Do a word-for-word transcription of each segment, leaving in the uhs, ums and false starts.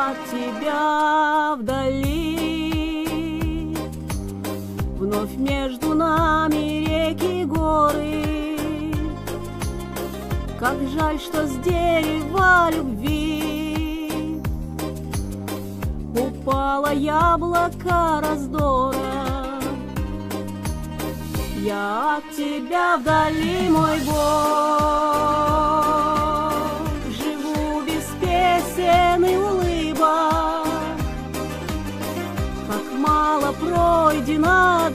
от тебя вдали. Вновь между нами реки и горы. Как жаль, что с дерева любви упало яблоко раздора. Я от тебя вдали, мой Бог, живу без песен и улыбок. Как мало пройдено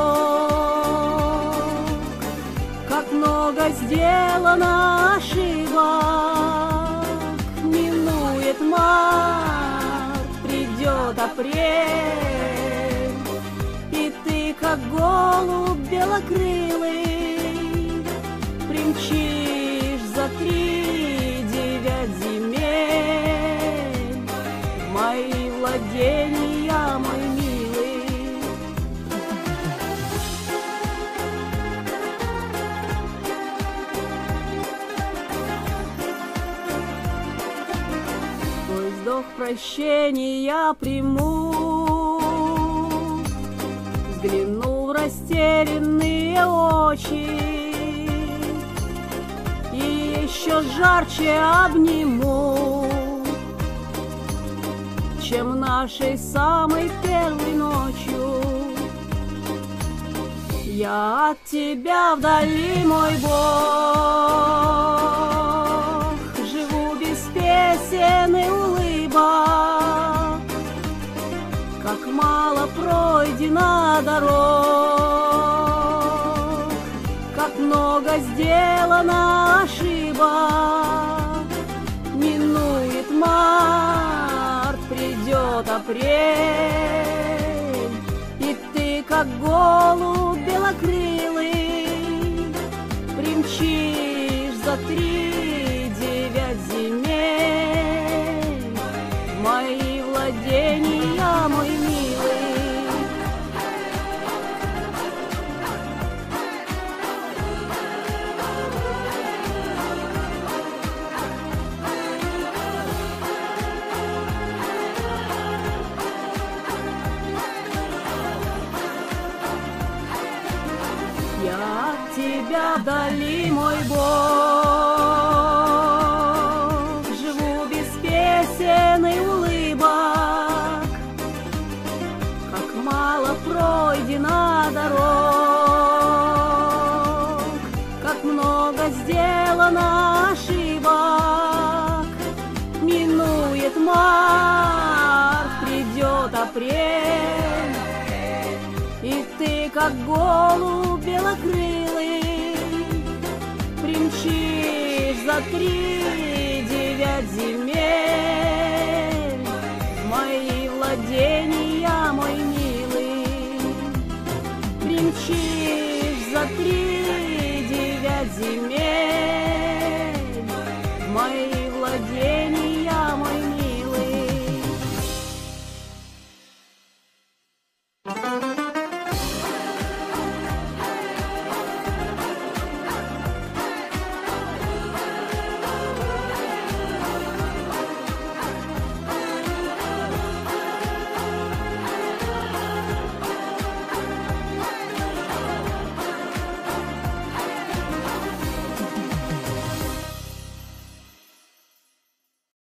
дорог, как много сделано ошибок. Минует март, придет апрель, и ты, как голубь белокрылый, примчишь за три девять земель в мои владения, мой милый. Твой вздох прощения приму, взгляну в растерянные очи и еще жарче обниму, чем нашей самой первой ночью. Я от тебя вдали, мой Бог, живу без песен и улыбок. Как мало пройдено дорог, как много сделано ошибок. Минует март, придет апрель, и ты, как голубь белокрылый, примчишь за три девять земель в мои владения, мой милый. Я от тебя вдали, мой Бог, живу без песен и улыбок. Как мало пройдено дорог, как много сделано ошибок. Минует март, придет апрель, и ты, как голубь белокрылый, примчишь за три девять земель в мои владения, мой милый. Примчишь за три девять земель